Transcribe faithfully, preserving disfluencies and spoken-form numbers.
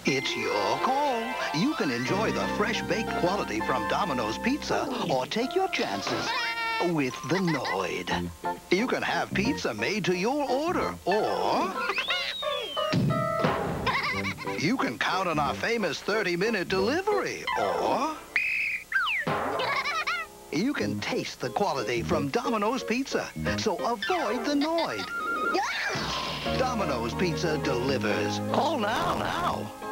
It's your call. You can enjoy the fresh baked quality from Domino's Pizza or take your chances with the Noid. You can have pizza made to your order, or you can count on our famous thirty minute delivery, or you can taste the quality from Domino's Pizza, so avoid the Noid. Domino's Pizza delivers. Call now, now.